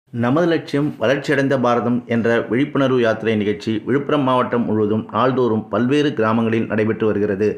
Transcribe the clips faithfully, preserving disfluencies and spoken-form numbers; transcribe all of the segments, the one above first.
நமது லட்சியம் வளர்ச்சியடைந்த பாரதம் என்ற விழிப்புணர்வு யாத்திரை நிகழ்ச்சி விழுப்புரம் மாவட்டம் முழுவதும் நாள்தோறும் பல்வேறு கிராமங்களில் நடைபெற்று வருகிறது.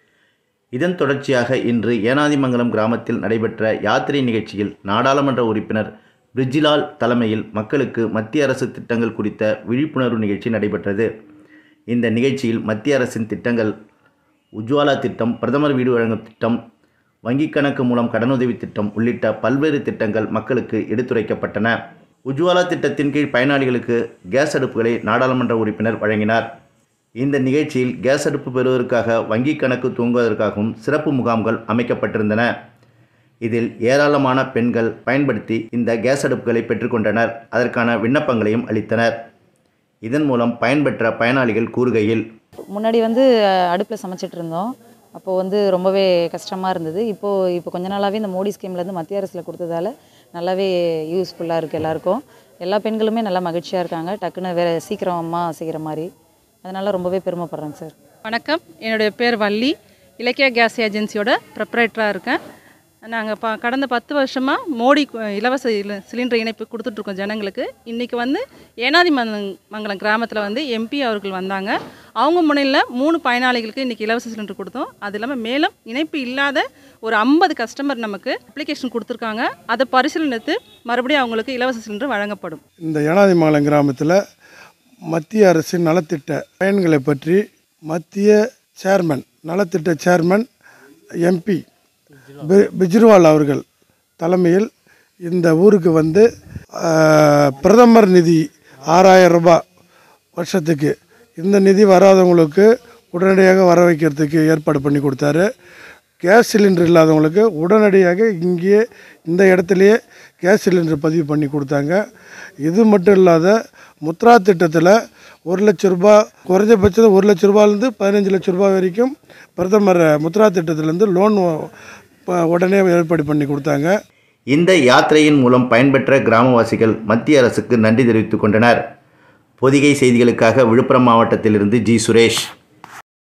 இதன் தொடர்ச்சியாக இன்று ஏனாதிமங்கலம் கிராமத்தில் நடைபெற்ற யாத்திரை நிகழ்ச்சியில் நாடாளுமன்ற உறுப்பினர் பிரிஜிலால் தலைமையில் மக்களுக்கு மத்திய அரசு திட்டங்கள் குறித்த விழிப்புணர்வு நிகழ்ச்சி நடைபெற்றது. இந்த நிகழ்ச்சியில் மத்திய அரசின் திட்டங்கள் உஜ்வாலா திட்டம், பிரதமர் வீடு வழங்கும் திட்டம், வங்கிக் கணக்கு மூலம் கடனுதவி திட்டம் உள்ளிட்ட பல்வேறு திட்டங்கள் மக்களுக்கு எடுத்துரைக்கப்பட்டன. உஜ்வாலா திட்டத்தின் கீழ் பயனாளிகளுக்கு கேஸ் அடுப்புகளை நாடாளுமன்ற உறுப்பினர் வழங்கினார். இந்த நிகழ்ச்சியில் கேஸ் அடுப்பு பெறுவதற்காக வங்கிக் கணக்கு துவங்குவதற்காகவும் சிறப்பு முகாம்கள் அமைக்கப்பட்டிருந்தன. இதில் ஏராளமான பெண்கள் பயன்படுத்தி இந்த கேஸ் அடுப்புகளை பெற்றுக்கொண்டனர். அதற்கான விண்ணப்பங்களையும் அளித்தனர். இதன் மூலம் பயன்பெற்ற பயனாளிகள் கூறுகையில், முன்னாடி வந்து அடுப்பில் சமைச்சிட்டு இருந்தோம். அப்போது வந்து ரொம்பவே கஷ்டமாக இருந்தது. இப்போது இப்போ கொஞ்ச நாளாகவே இந்த மோடி ஸ்கீம்லேருந்து மத்திய அரசில் கொடுத்ததால நல்லாவே யூஸ்ஃபுல்லாக இருக்குது. எல்லாருக்கும் எல்லா பெண்களுமே நல்லா மகிழ்ச்சியாக இருக்காங்க. டக்குன்னு வேறு சீக்கிரமாக செய்கிற மாதிரி, அதனால் ரொம்பவே பெருமைப்படுறேங்க சார். வணக்கம், என்னுடைய பேர் வள்ளி. இலக்கியா கேஸ் ஏஜென்சியோட ப்ரொப்ரைட்டராக இருக்கேன். நாங்கள் ப கடந்த பத்து வருஷமாக மோடி இலவச சிலிண்டர் இணைப்பு கொடுத்துட்ருக்கோம் ஜனங்களுக்கு. இன்றைக்கி வந்து ஏனாதி மங்கலம் கிராமத்தில் வந்து எம்பி அவர்கள் வந்தாங்க. அவங்க முன்னிலையில் மூணு பயனாளிகளுக்கு இன்றைக்கி இலவச சிலிண்டர் கொடுத்தோம். அது இல்லாமல் மேலும் இணைப்பு இல்லாத ஒரு ஐம்பது கஸ்டமர் நமக்கு அப்ளிகேஷன் கொடுத்துருக்காங்க. அதை பரிசீலனித்து மறுபடியும் அவங்களுக்கு இலவச சிலிண்டர் வழங்கப்படும். இந்த ஏனாதி மங்கலம் கிராமத்தில் மத்திய அரசின் நலத்திட்ட பயன்களை பற்றி மத்திய சேர்மன் நலத்திட்ட சேர்மன் எம்பி பிஜ்ரிவால் அவர்கள் தலைமையில் இந்த ஊருக்கு வந்து பிரதமர் நிதி ஆறாயிரம் ரூபாய் வருஷத்துக்கு, இந்த நிதி வராதவங்களுக்கு உடனடியாக வர வைக்கிறதுக்கு ஏற்பாடு பண்ணி கொடுத்தாரு. கேஸ் சிலிண்டர் இல்லாதவங்களுக்கு உடனடியாக இங்கேயே இந்த இடத்துலையே கேஸ் சிலிண்டர் பதிவு பண்ணி கொடுத்தாங்க. இது மட்டும் இல்லாத முத்ரா திட்டத்தில் ஒரு லட்ச ரூபா குறைஞ்சபட்சம் ஒரு லட்ச ரூபாயிலேருந்து பதினஞ்சு லட்ச ரூபாய் வரைக்கும் பிரதமர் முத்ரா திட்டத்திலேருந்து லோன் உடனே ஏற்பாடு பண்ணி கொடுத்தாங்க. இந்த யாத்திரையின் மூலம் பயன்பெற்ற கிராமவாசிகள் மத்திய அரசுக்கு நன்றி தெரிவித்துக் கொண்டனர். பொதிகை செய்திகளுக்காக விழுப்புரம் மாவட்டத்திலிருந்து ஜி சுரேஷ்.